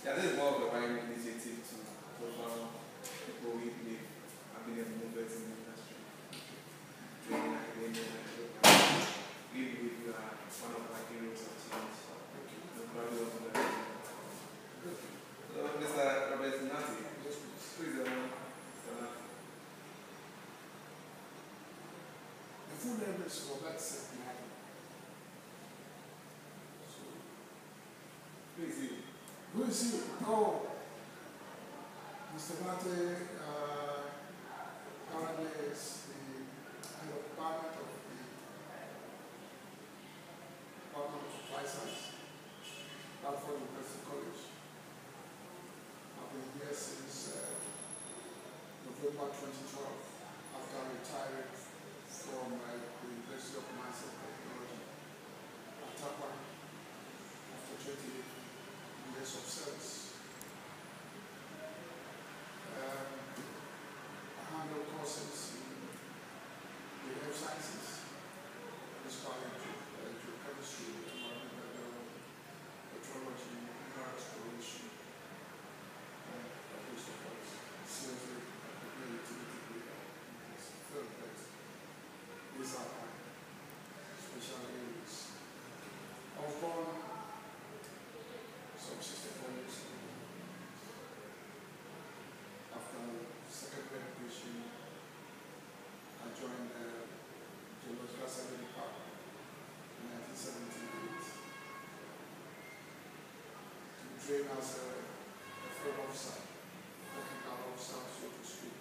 Yeah, this is more of a WAIMM initiative to profile people we believe have been movers in the industry. Training academia, we believe you are one of our heroes of change. So, Mr. Radford Nartey, please, Mr. Nartey. The full name is Radford S Nartey. So, Who is he? who is he? Oh, Mr. Nartey currently is the head of department of the Department of Supply Science, Radford University College. I've been here since November 2012 after retiring from the University of Mensah Technology at Accra after 20 years of service. I handle courses in the health sciences, geochemistry, environmental, petroleum, exploration, and a host of others. Seriously, these are my special areas. I was born some 64 years ago. After secondary education, I joined the Geological Survey Department in 1978 to train as a field officer, technical officer, so to speak.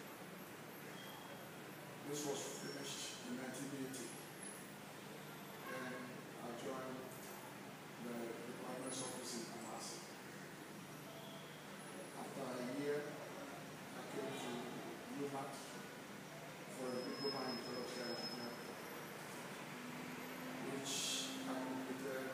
This was finished in 1980. Then I joined the department's office in Omari. After a year, I came to UMAT for a diploma in Metallurgy engineering, which I completed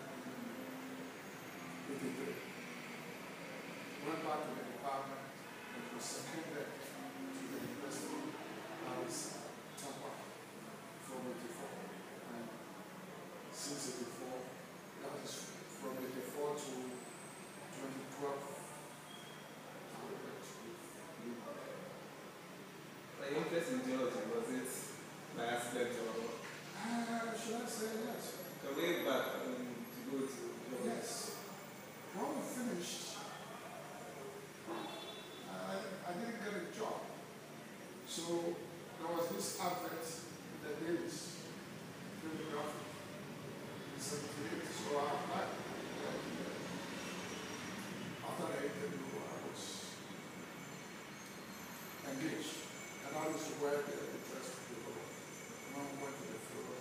in 1983. Went back to the department and was seconded to the university as Tampa from 84. And since 84, that is from 84 to 2012. Your interest in geology, was it by accident or? Should I say yes? So way back to go to geology. Yes. When we finished, I didn't get a job. So there was this advert in the dailies, Graphic, in 78. So I applied. After the interview, I was engaged. And that is where the interest people, when we went to the field,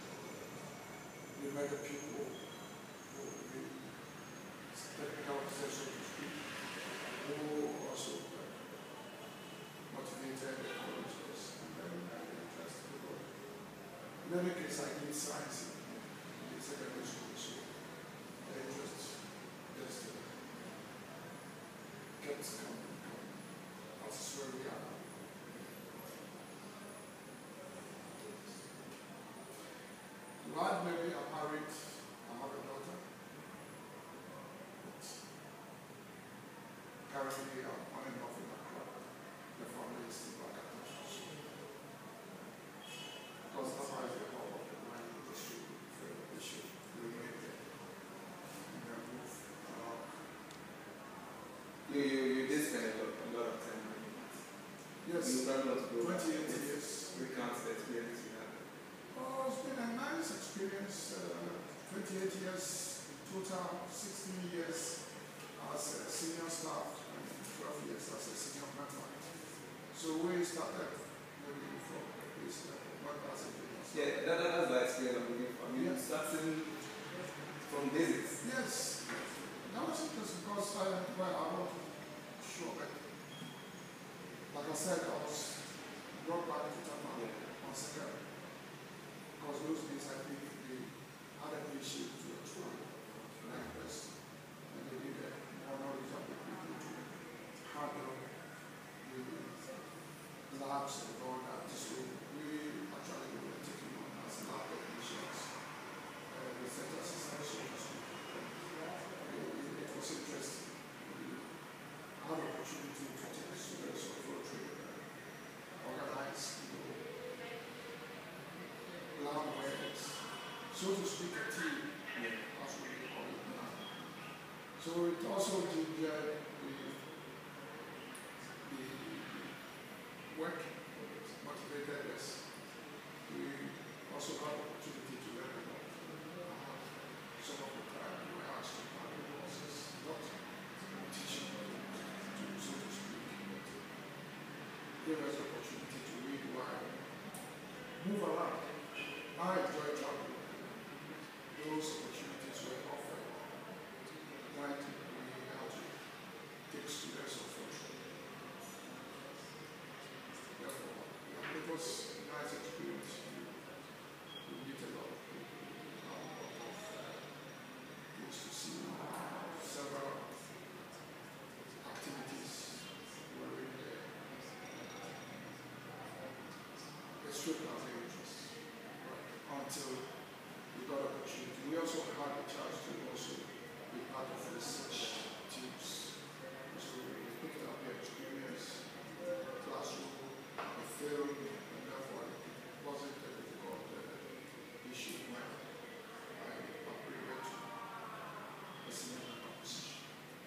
we met the people who the technical officers, so to speak, who also motivated the colleges and then the interest people. In any case, I did science in the secondary school, so the interest just kept coming. That's where we are. Right, maybe I'm married, I have a daughter. But currently, I'm on and off in Accra. The family is still back at the house. Because that's why the whole of the mind industry, they should remain there. And then move around. You did spend a lot of time on it. Yes, You traveled to 28 years. Recount the experience you had. Oh, it's been a nice experience. 28 years, total 16 years as a senior staff and 12 years as a senior member. So we started maybe from this one as a junior. Yeah, that's the experience I'm looking for. I mean, starting from basics. Yes. That was interesting because I want to show it. Like I said, I was brought back to Tampa on second. Because those days I think they had a issue to expand like this. And they did a more knowledgeable people to handle the labs and all that. So we actually were taking on as lab technicians, research assistants. It was interesting. so to speak, a team, as we call it now. So it also gingered the work, motivated us. We also had the opportunity to learn about some of the time we were asked to plan the courses, not teaching, so to speak, but gave us the opportunity to read while move around. I enjoy traveling. Those opportunities were offered. Why did we have to take students on first? Therefore, it was a nice experience. You meet a lot of people, a lot of things to see, several activities were in there. It stripped our interest until we got an opportunity. We also had a chance to also be part of research teams. So we picked up the experience, classroom, the film, and therefore it wasn't a difficult issue when I upgraded to a similar composition.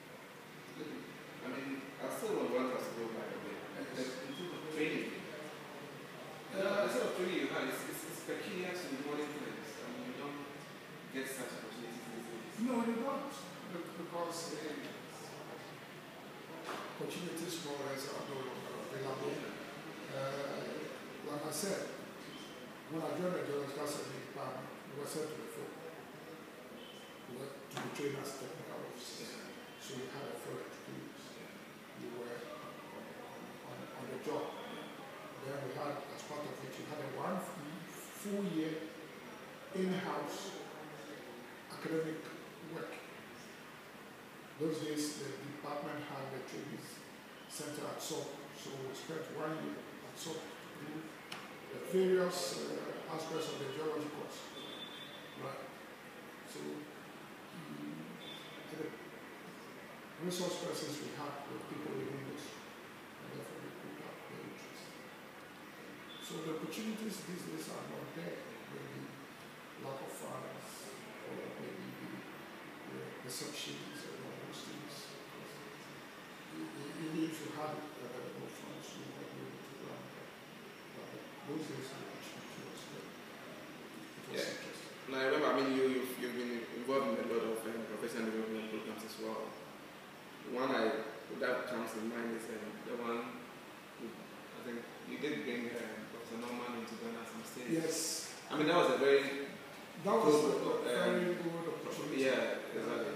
I mean, I still want us to go back a bit. Into the training. Instead of training you have, it's peculiar to the modern times. I mean, you don't get such opportunities these days. No, you don't, because opportunities more or less are no longer available. Like I said, when I joined the geological survey department, we were sent to the field. We were to be trained as technical officers. So we had a full experience. We were on the job. Then we had, as part of it, we had a 1 full year in-house academic work. Those days, the department had the training center at SOP, so we spent 1 year at SOP to do the various aspects of the geology course. Right. So the resource persons we had were people within this, and therefore we put up their interest. So the opportunities these days are not there. Maybe lack of funds, or maybe the subsidies and all those things. Even if you had available funds, you would not be able to run that. But those days the opportunity was there. It was interesting. And I remember, I mean, you've been involved in a lot of professional development programs as well. The one that comes to mind is the one, I think, you did bring Dr. Norman into Ghana some states. Yes. I mean, that was a very That was a very good opportunity. Yeah, exactly.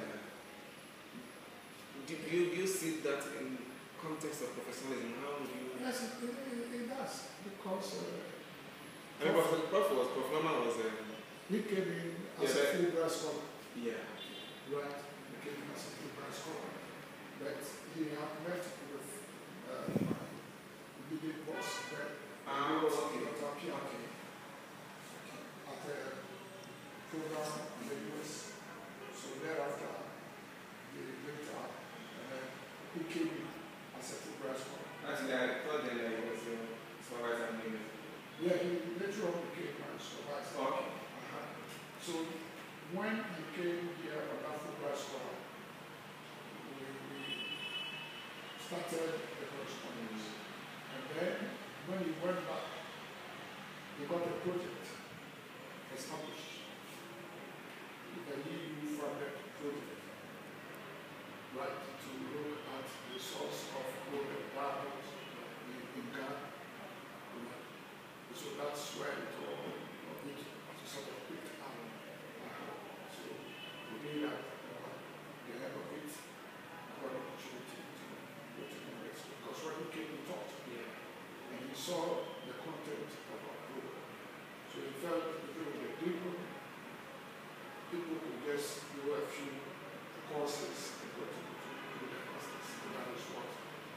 Do you see that in context of professionalism? How would you? Yes, it does. Because I mean, Prof Norman was he came in as a Fulbright scholar. Yeah. Right. He came in as a Fulbright scholar. But he had met with the big boss then. Okay. At a program in the US. So thereafter, they linked up, and then he came in as a Fulbright scholar. Actually, I thought that he was supervisor maybe. Yeah, he later on became my supervisor. Okay. So when he came here on that Fulbright scholar, we started the correspondence. And then when he went back, he got a project established. The EU funded project, right, to look at the source of gold and diamonds in Ghana. So that's where it all sort of picked up. So we did that, the end of it, got an opportunity to go to the next. Because when he came, he taught, and he saw the content of our program. So he felt if it was a deeper, people could just do a few courses and go to the masters. And that is what.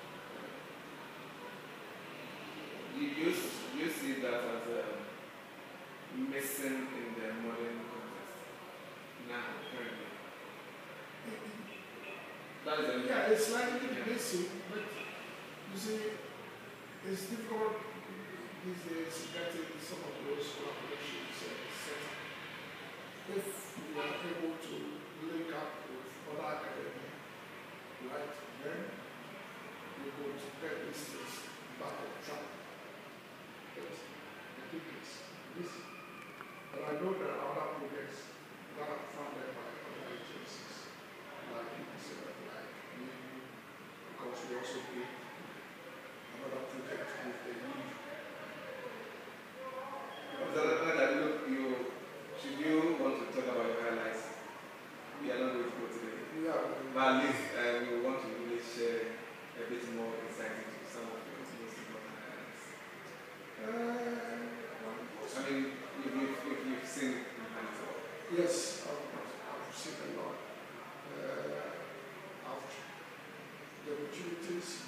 You see that as missing in the modern context now, currently? That is yeah, it's slightly missing, but you see, it's difficult these days getting some of those collaborations set. if we are able to link up with other academia, right, then we could get these things back on track. But I think it's easy. But I know there are other projects that are funded by other agencies, like like WAIMM, because we also did another project with the youth. Should you want to talk about your highlights? We are not going to go today. Yeah. But at least we want to really share a bit more insight into some of your most important highlights. I mean, if you've seen it in hindsight. Yes, I've seen a lot. The opportunities,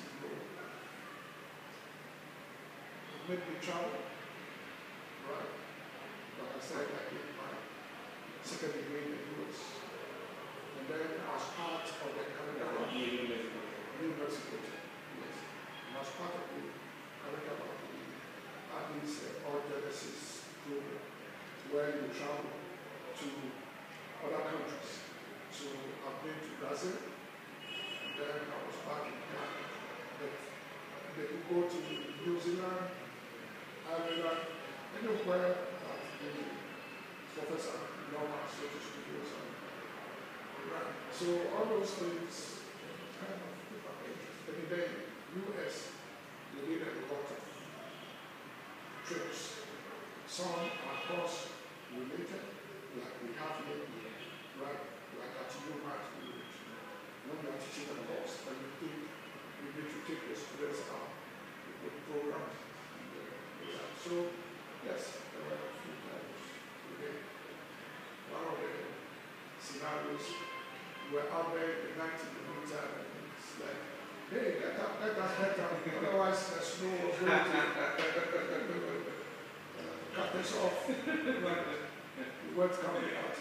made me travel, right? Like I said, I did my second degree in the US. And then as part of the curriculum, university, yes. And as part of the curriculum, we had this All Genesis program where you travel to other countries. So I've been to Brazil, and then I was back in Ghana. But they could go to New Zealand, Ireland, anywhere that the professor normal so to studios and right. So all those things kind of different. And in the US, they did a lot of trips. Some are of course related, like we have here, right? Like at Omari, when you are teaching a course, and you think you need to take the students out with programs. So, yes, there were a few times today. One of the scenarios, we were out there in the 90-meter, and it's like, hey, get up, otherwise the snow was going to cut us off. Right. We weren't coming out.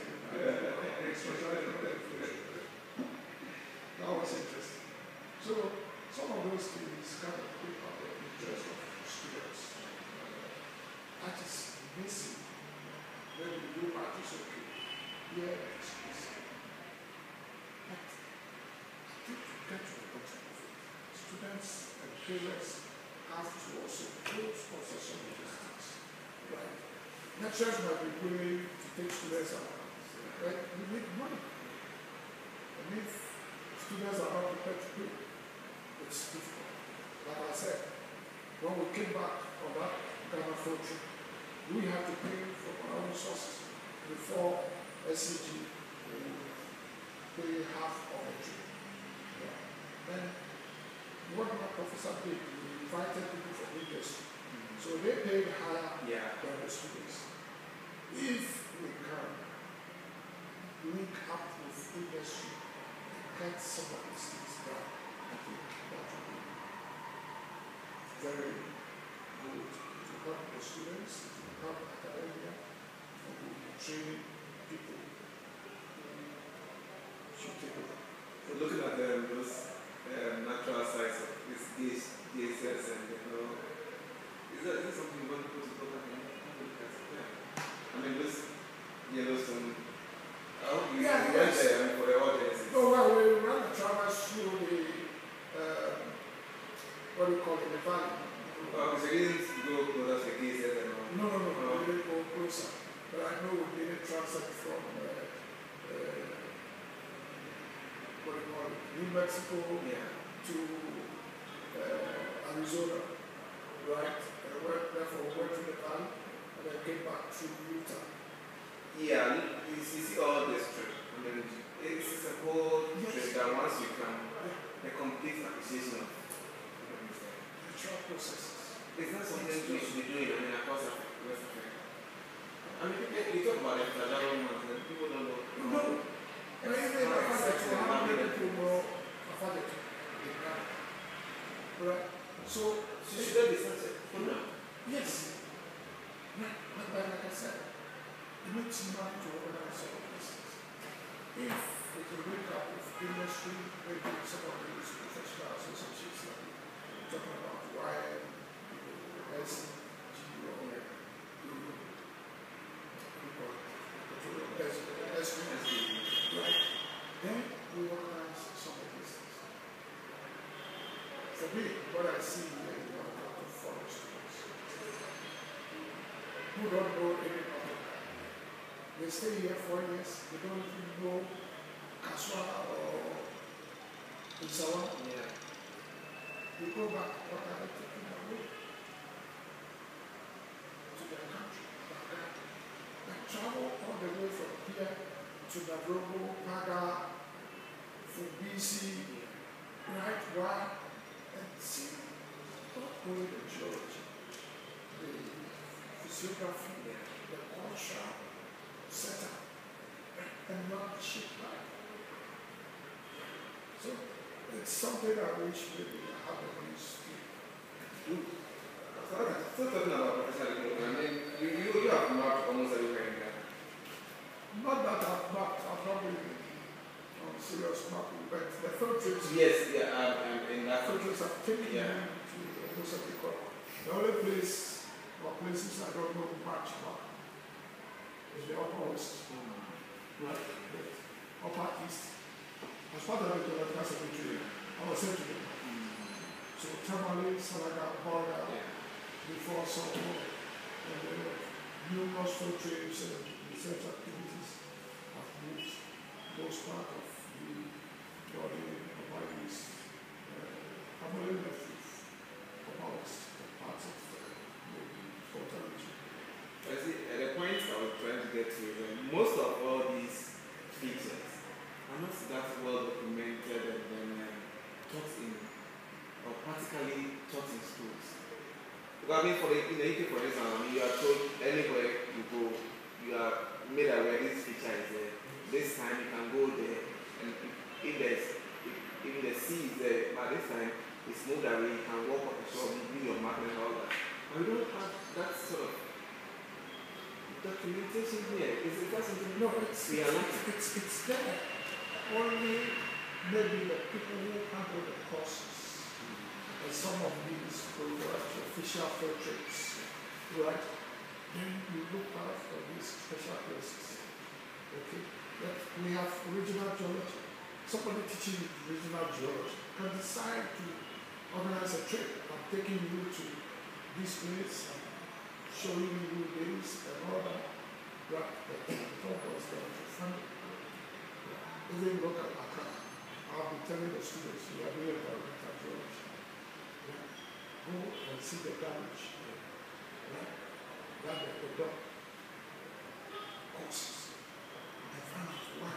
That was interesting. So, some of those things kind of pick up the interest of students. That is missing. When you do math, it's okay. Yeah, it's missing. But I think to get to the bottom of it, students and parents have to also put possession of these things. Right? Lecturers might be willing to take students out. Right? We need money. And if students are not prepared to pay, it's difficult. Like I said, when we came back on that Ghana field trip, we had to pay from our own sources before SCG will pay half of the trip. Yeah. Then what my professor did, we invited people from industry. So they paid higher than the students. If we can link up with industry and get some of these things done, I think that would be very good to help the students, to help academia, and to train people who should take over. So looking at those natural sides of this DSS and is that something you want to put together? I mean, this Yellowstone. I hope you went there for the audience. No, well, we ran a traverse through the, what do you call it, the valley. So you didn't go closer to the DSS and all? No, we didn't go closer. But I know we did a transit from, what do you call it, New Mexico to Arizona, right? Therefore, we went to the valley and then came back to Utah. Yeah, you see all this trip. I mean, it's a whole trip that once you come, a complete appreciation of natural processes. It's not something we should be doing, I mean, across West Africa. I mean, you talk about it, and people don't know. No. And even if I find that you have many people know, I find that they can. Right? So should there be such a program? Yes. But like I said, it needs money to organize some of these things. If we can link up with industry, maybe some of these professional associations that we're talking about, WAIMM, S Nartey, right? Then we organize some of these things. For me, what I see here is a lot of foreign students who don't know any of it. They stay here 4 years, they don't even know Kaswa or Isawa. Yeah. They go back, what are they taking away? To their country. They travel all the way from here to Nairobi, Paga, Fubisi, right? Why? And see not only the geology, the physiography, the culture, setup, and not the ship life. So it's something I wish maybe I have a new skill. Still talking about professional development, I mean, you have mapped almost everywhere in Ghana. Not that I've mapped, I've not really on serious mapping, but the field trips. Yes, yeah, in that Field trips have taken me yeah. to most of the court. The only place or places I don't know much about is the Upper West. Right? The Upper East. As part of the political secretary, I was sent to them. So Tamale, Salaga, Borga, before Soto, and then numerous field trips and research activities have moved those part of the body of Omari's Tamale left with about parts of the total region. I see, at the point I was trying to get to is most of all these features are not that well documented and then taught in, or practically taught in schools. Because I mean, in the UK, for example, I mean, you are told anywhere you go, you are made aware this feature is there. This time you can go there, and if the sea is there, by this time it's moved away, you can walk on the shore, do your map and all that. And we don't have that sort of documentation here. Is that something? No, it's there. Only maybe the people who handle the courses and some of these official field trips, right? Then you look out for these special places. Okay? But we have regional geology. Somebody teaching regional geology can decide to organize a trip. I'm taking you to this place, showing you this and all that. Right? But the purpose that to fund it. Even look at Accra. I'll be telling the students, you are doing environmental geology. Right? Go and see the damage. Right? That the dog causes. And find out why.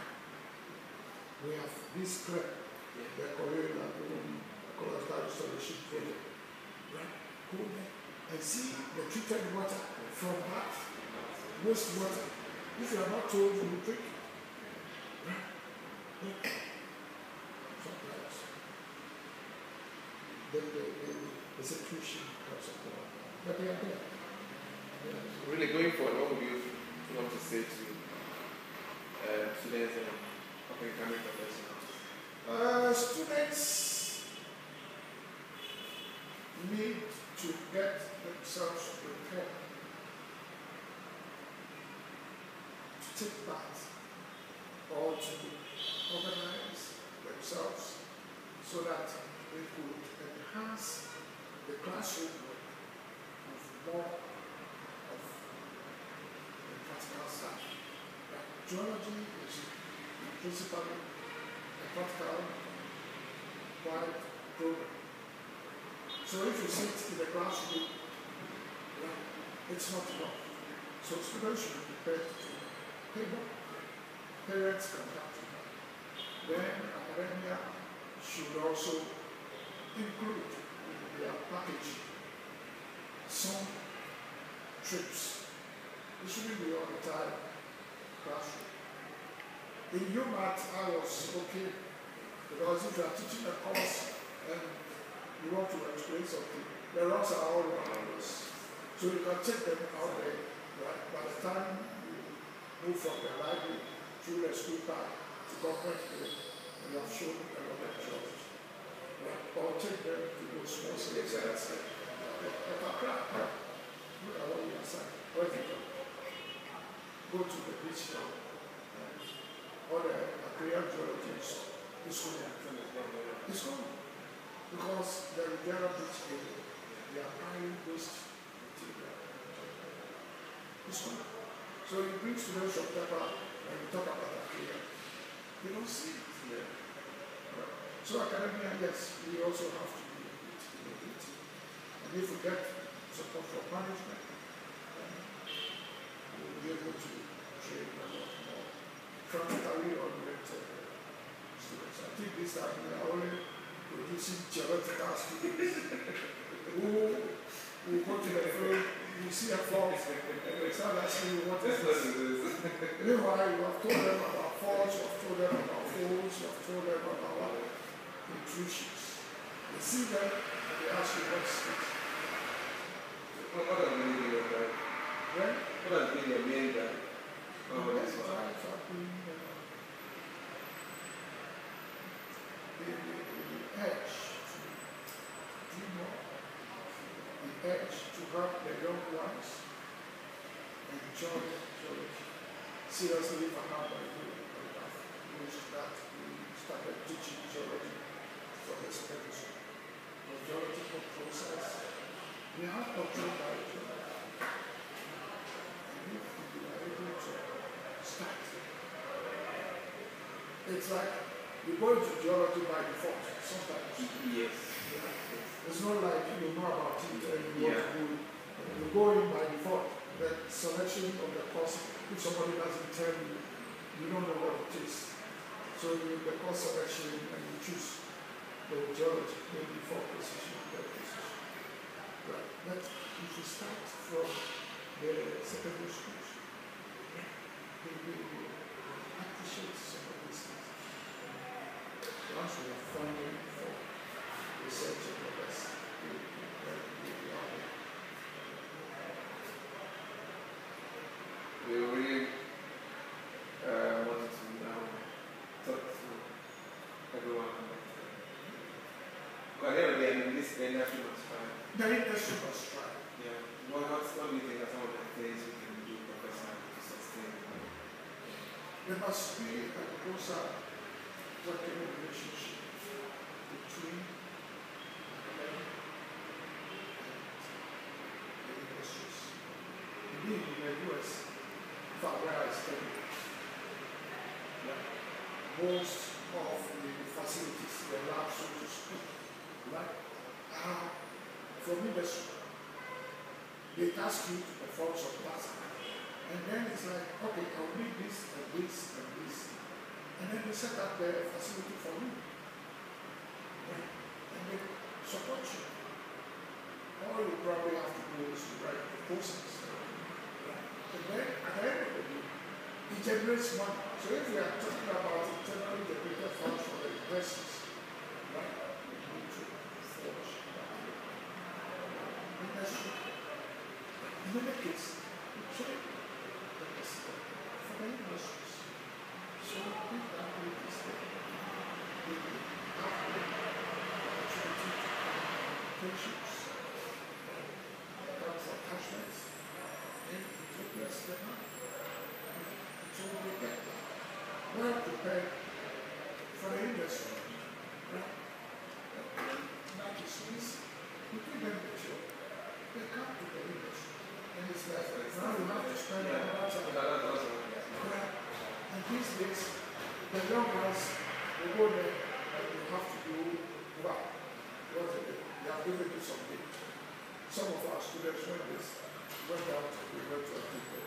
We have this crab, the Korean restoration project. Right? Go there and see the treated water from that wastewater. If you are not told, you will drink it. Right? Sometimes the situation comes up. But they are there. Really going forward, what would you want to say to students and up-and-coming professionals? Students need to get themselves prepared to take part or to organize themselves so that they could enhance the classroom with more of the practical stuff. Geology is principally a practical wide program. So if you sit in the classroom, it's not enough. So students should be prepared to pay more. Parents can help to that. Then academia should also include in their package some trips. It shouldn't be all the time classroom. In UMAT, I was okay because if you are teaching a course and you want to explain something, the rocks are all around us. So you can take them out there. Right? By the time you move from the library through the school park to government building, you have shown a lot of jobs. Right? Or take them to those small cities outside. Accra. Look at what we are saying. Where is it? go to the beach now, or the Accra geologists, it's going. It's going. Because the Riviera Beach area, they are highly waste material. It's going. So you bring students from Pepper and you talk about Accra, they don't see it. Yeah. Right. So academia, yes, we also have to be a bit innovative. And if we get support from management, we'll be able to train a lot more practically oriented students. I think this time we are only producing theoretical students who will go to the field, you see a fault, and they start asking you what is this. Meanwhile, you have told them about faults, you have told them about faults, you have told them about intrusions. They see them and they ask you what's this. What has been your drive? Right? What has been your main drive? The best drives have been the edge to do more, the edge to help the young ones enjoy geology. Seriously, if I have my view, I have used that we started teaching geology for the secondary school. The geological process, we have control by geology. And if we are able to start, it's like you go into geology by default sometimes. Yes. It's not like you know about it and you want to do it. You go in by default. The selection of the course, if somebody doesn't tell you, you don't know what it is. So you the course selection and you choose the geology, maybe for position, third position. Right. But if you start from the secondary schools, they will appreciate some of these things. Once we are funding for research and others, we really wanted to now talk to everyone about that. But at the end of the day, I mean, the industry must try. the industry must try. Yeah. What do you think are some of the things we can do, Professor, to sustain? There must be a closer working relationship between academic and the industries. Indeed, in the US, where I studied, most of the facilities, the labs, so to speak, are from industry. They ask you to perform some tasks. And then it's like, okay, I'll need this and this and this. And then they set up the facility for you. And they support you. All you probably have to do is to write proposals. And then at the end of the day, it generates money. So if we are talking about internally generated funds for the investors, right, we need to forge that industry. In any case, we trade the investment for the industries. So if that way is there, we will have the opportunity to have patients, for attachments, and to bless them up. So we get that. Well prepared for the industry. Right? That is easy. You give them the job. They come to the industry. And it's like, now you have to spend a lot of time. And these days, the young ones will go there and you have to do well. What they do? They have given you some date. Some of our students went out, we went to a people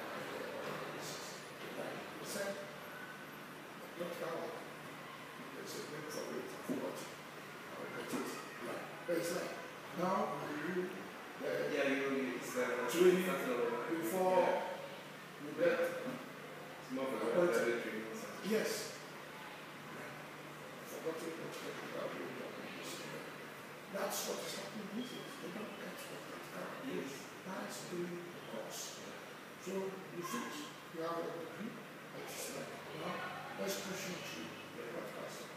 they said, look how there's a name for it, I forgot. I'll get it. Right. But it's like, now we do the training before you get. It's more of a training. Yes. Forgotten what technical that's what is happening with it. They don't get what technical is. That's doing the course. So you think you have a degree, but it's like, now let's push you to the podcast.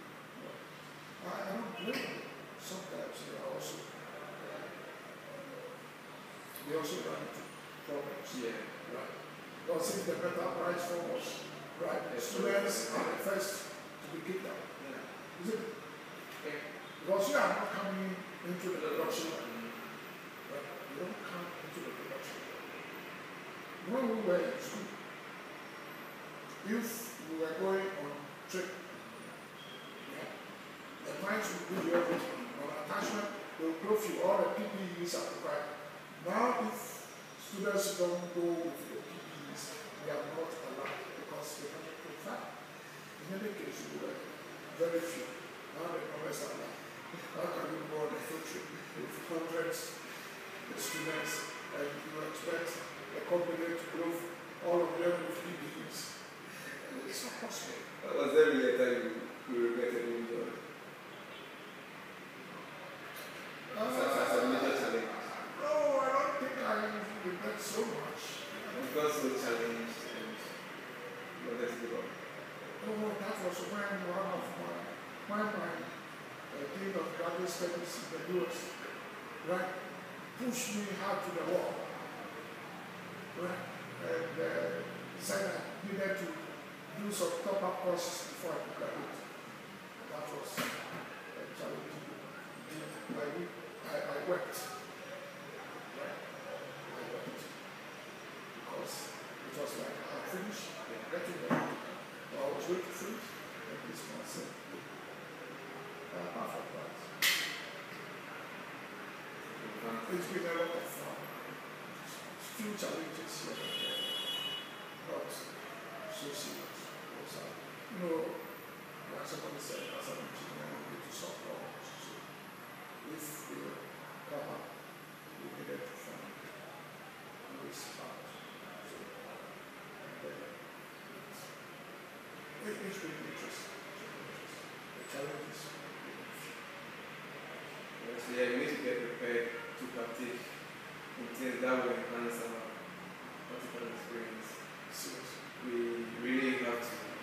I don't blame them. Sometimes they are also run into problems. Yeah. Right. Because if the better price forms, right, students are the first to be kicked out. Is it? Because you are not coming into the production line. Right? You don't come into the production line. When we were in school, if we were going on trip, yeah, the clients will give you everything. On attachment, they will prove you all the PPEs are required. Now, if students don't go with the PPEs, they are not allowed because they cannot provide. In any case, you were very few. Now the numbers are like, how can you go on a field trip with hundreds of students and you expect the company to prove all of them with PPEs? It's not possible. Was there really a time you regretted doing it? That's a major challenge. No, I don't think I regret so much. You got so challenged and you wanted to give up. Oh, that was when one of my dean of graduate studies in the US, right, pushed me hard to the wall, right, and said I needed to do some top-up courses before I could graduate. That was a challenging. I wept. Right? I wept. Because it was like I finished getting there. I was going to finish, and this man said, apart from that, it's been a lot of fun. Few challenges here and there, not so serious. Because, like somebody said, as an engineer, we need to solve problems. So if we come up, we needed to find ways out. So, it's really interesting. The challenges. So yeah, we need to get prepared to partake in things that will enhance our practical experience. Seriously. We really have to